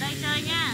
đây chơi nha.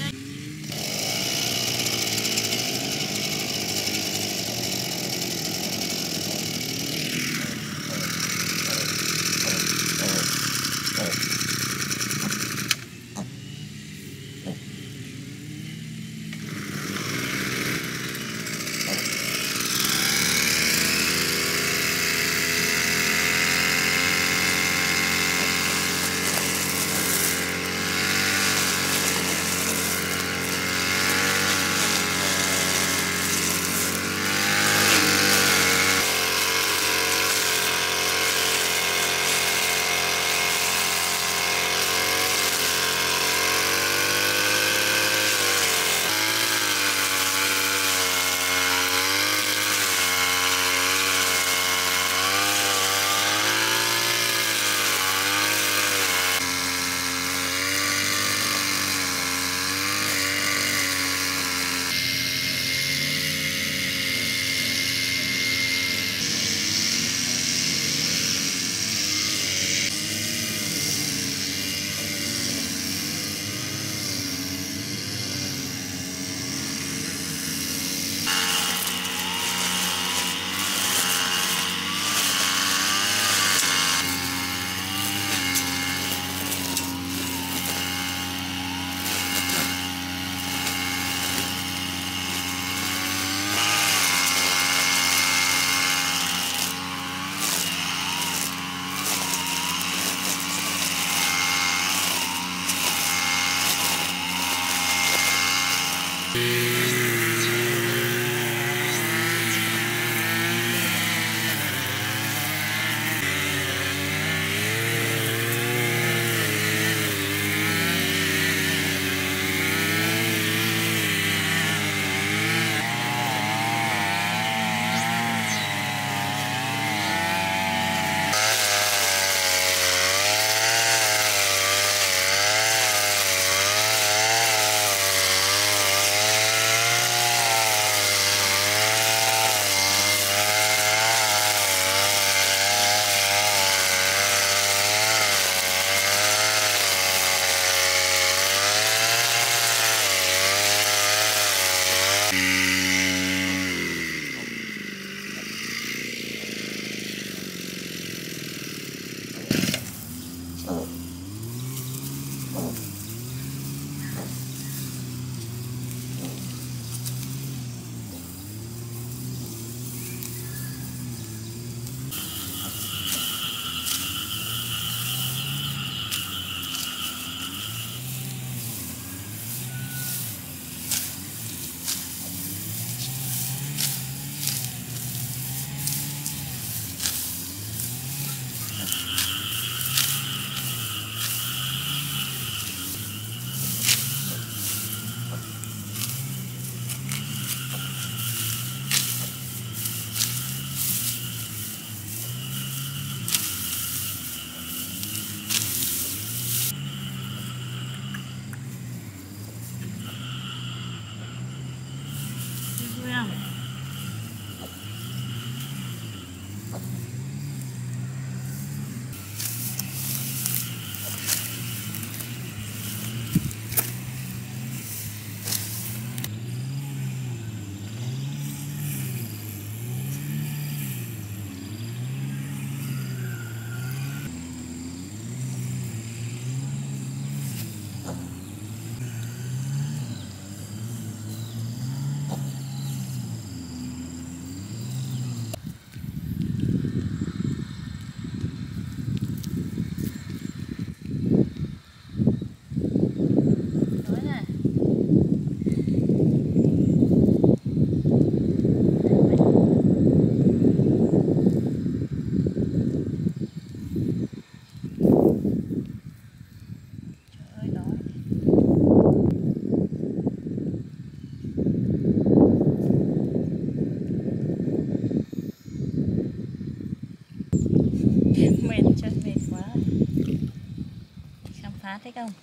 Thấy không?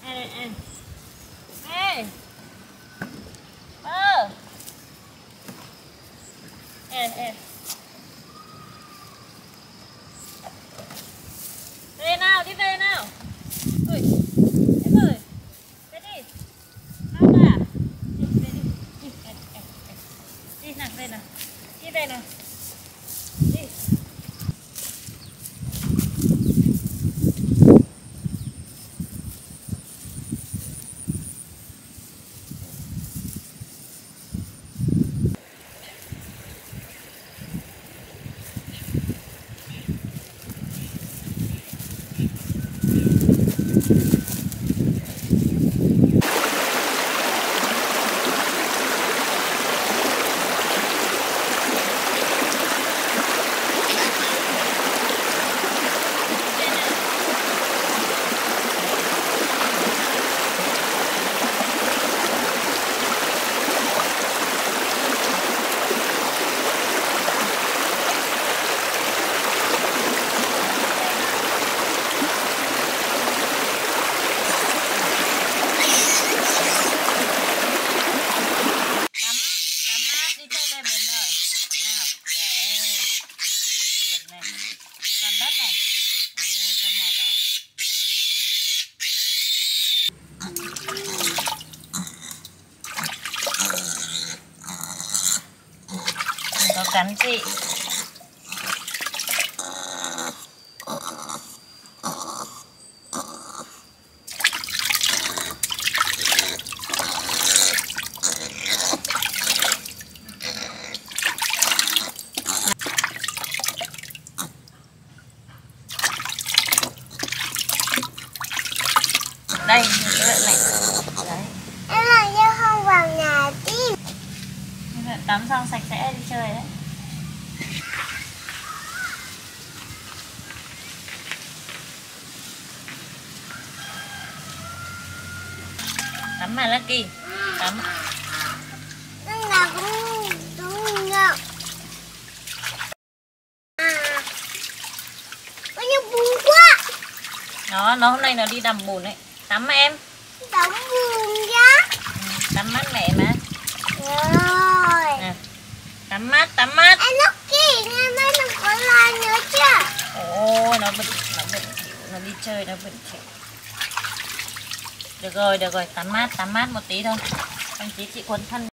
Ê, ê, ơ, ê, về nào, đi về nào. Ui, em ơi, về đi. Sao à? Đi, về đi, đi, đi nào, về nào, đi về nào, đi. Có cắn chị. Đây, lợi này. Đấy. Em là như không vào nhà đi. Tắm xong sạch sẽ đi chơi đấy. Tắm mà Lucky. Tắm. Nên là cũng đúng ngậu. Có như bùn quá. Nó hôm nay nó đi đầm bùn đấy. Tắm mà em. Tắm bùn giá. Tắm mát mẻ mà. Rồi. Nè. Tắm mát. Em Lucky, ngày mai mình có lại nữa chưa? Ôi, nó bận chịu, nó đi chơi nó bận chịu. Được rồi, tắm mát một tí thôi. Anh tí chị quấn thân.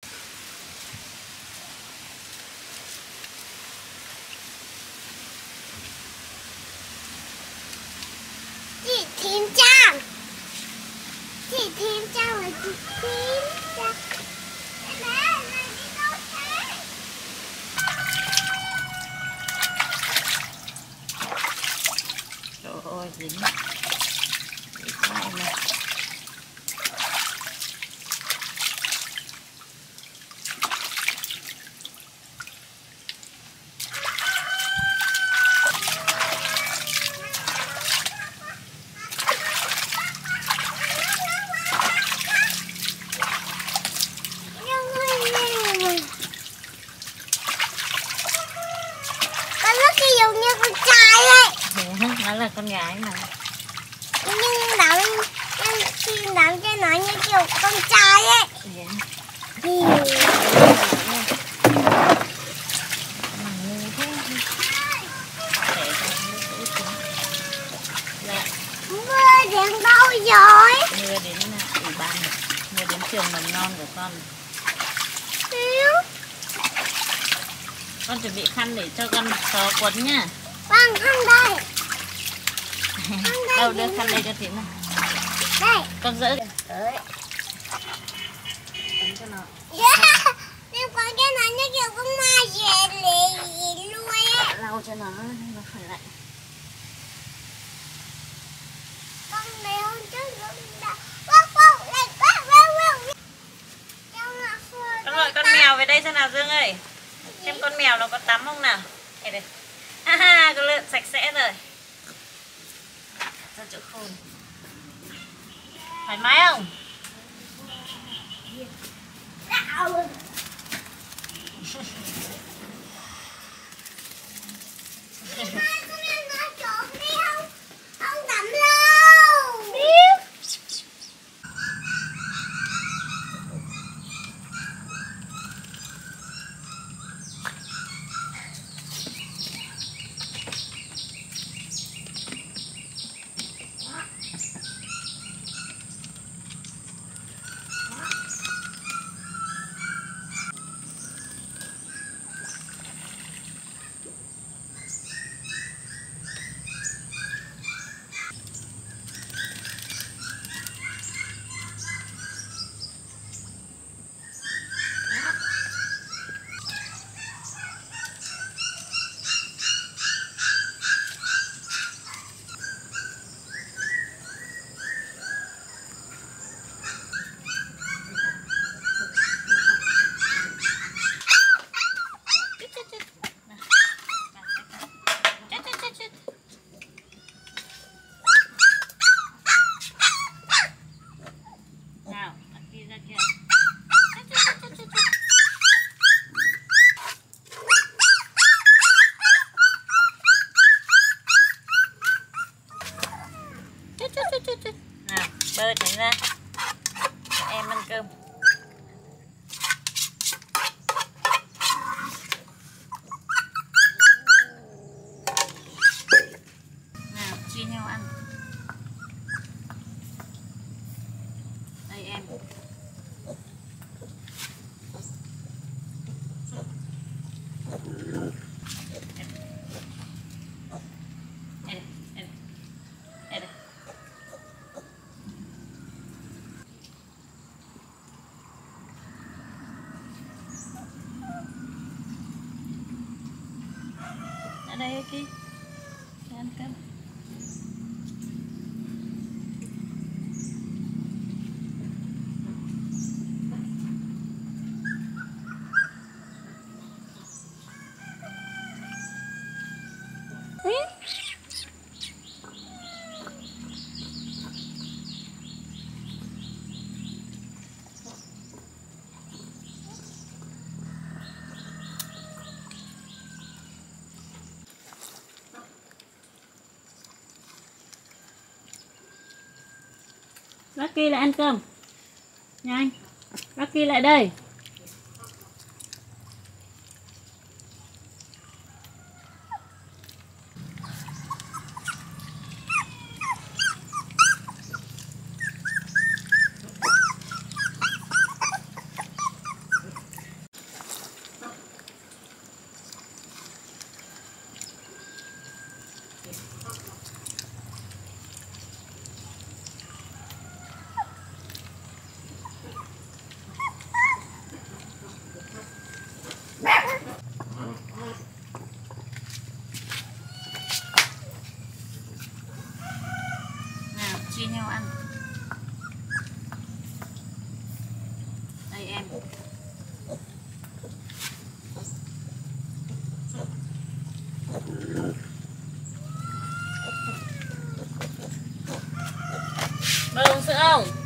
Chị Thím Trang. Chị Thím Trang là chị Thím Trang. Mẹ, này đi đâu thế? Trời ơi, dính lại này. Con Lucky giống như con trai ấy. Nó là con gái mà. Nhưng đám cho nó như kiểu con trai ấy. Mưa đến đâu rồi? Mưa đến ủy ban này. Mưa đến trường mầm non của con. Hiếu. Con chuẩn bị khăn để cho con chó quấn nhá. Vâng, khăn đây. Đâu đưa khăn đây cho Thím nào. Đây. Con dỡ. Đấy. Tắm cho nó. Yeah. Em có cái nó như kiểu con ma gì nuôi ấy. Lau cho nó khỏi lạnh. Con này hôm trước nó đã. Con gọi con mèo về đây xem nào Dương ơi. Xem con mèo nó có tắm không nào. Đây đây. Ha, con lượn sạch sẽ rồi. Ra chỗ khôn. Thoải mái không? Đạo. Con em nói trộm đi không? Không tắm đâu. Nào, bơ tránh ra. Cho em ăn cơm. Nào, chia nhau ăn. Đây em. Ở đây kia. Để ăn cơm. Lucky lại ăn cơm. Nhanh. Lucky lại đây. Nào, chia nhau ăn. Đây em. Bơ uống sữa không?